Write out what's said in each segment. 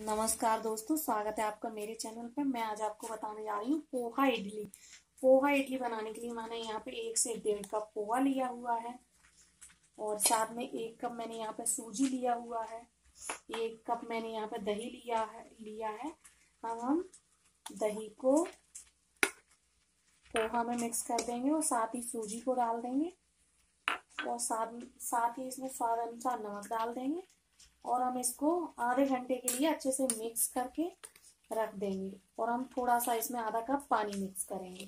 नमस्कार दोस्तों, स्वागत है आपका मेरे चैनल पे। मैं आज आपको बताने जा रही हूँ पोहा इडली। पोहा इडली बनाने के लिए मैंने यहाँ पे 1 से 1.5 कप पोहा लिया हुआ है और साथ में 1 कप मैंने यहाँ पे सूजी लिया हुआ है। 1 कप मैंने यहाँ पे दही लिया है। अब हम दही को पोहा में मिक्स कर देंगे और साथ ही सूजी को डाल देंगे और साथ ही इसमें स्वाद अनुसार नमक डाल देंगे और हम इसको आधे घंटे के लिए अच्छे से मिक्स करके रख देंगे और हम थोड़ा सा इसमें आधा कप पानी मिक्स करेंगे।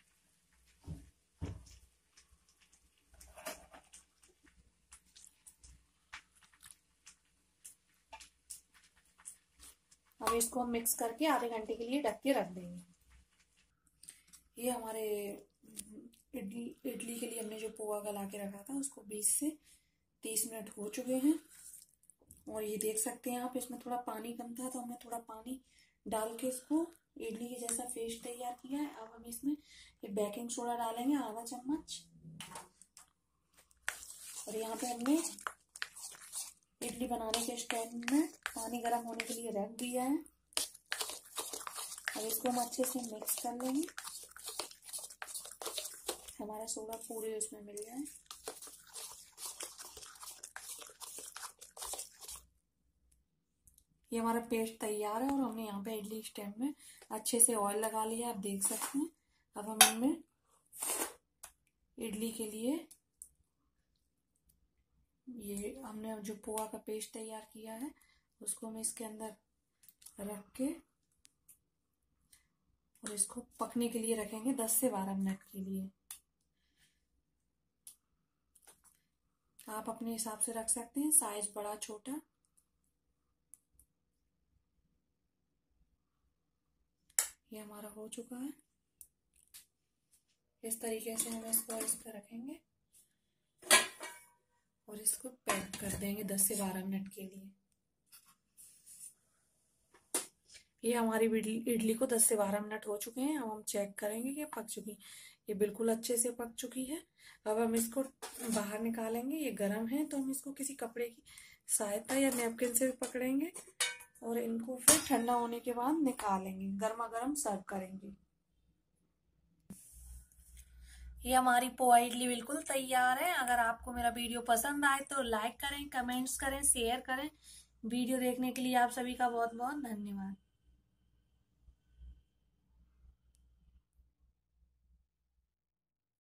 अब इसको हम मिक्स करके आधे घंटे के लिए ढक के रख देंगे। ये हमारे इडली के लिए हमने जो पोहा गला के रखा था उसको 20 से 30 मिनट हो चुके हैं और ये देख सकते हैं आप, इसमें थोड़ा पानी कम था तो हमने थोड़ा पानी डाल के इसको इडली के जैसा पेस्ट तैयार किया है। अब हम इसमें ये बेकिंग सोडा डालेंगे आधा चम्मच और यहाँ पे हमने इडली बनाने के स्टैंड में पानी गर्म होने के लिए रख दिया है। अब इसको हम अच्छे से मिक्स कर लेंगे, हमारा सोडा पूरे उसमें मिल जाए। ये हमारा पेस्ट तैयार है और हमने यहाँ पे इडली स्टैंड में अच्छे से ऑयल लगा लिया, आप देख सकते हैं। अब हम इनमें इडली के लिए ये हमने जो पोहा का पेस्ट तैयार किया है उसको हम इसके अंदर रख के और इसको पकने के लिए रखेंगे 10 से 12 मिनट के लिए। आप अपने हिसाब से रख सकते हैं, साइज बड़ा छोटा। ये हमारा हो चुका है। इस तरीके से हम इसको इस पर रखेंगे और इसको पैक कर देंगे 10 से 12 मिनट के लिए। ये हमारी इडली को 10 से 12 मिनट हो चुके हैं। अब हम चेक करेंगे कि पक चुकी है। ये बिल्कुल अच्छे से पक चुकी है। अब हम इसको बाहर निकालेंगे। ये गर्म है तो हम इसको किसी कपड़े की सहायता या नैपकिन से भी पकड़ेंगे और इनको फिर ठंडा होने के बाद निकालेंगे, गर्मा गर्म सर्व करेंगे। ये हमारी पोहा इडली बिल्कुल तैयार है। अगर आपको मेरा वीडियो पसंद आए तो लाइक करें, कमेंट्स करें, शेयर करें। वीडियो देखने के लिए आप सभी का बहुत बहुत धन्यवाद।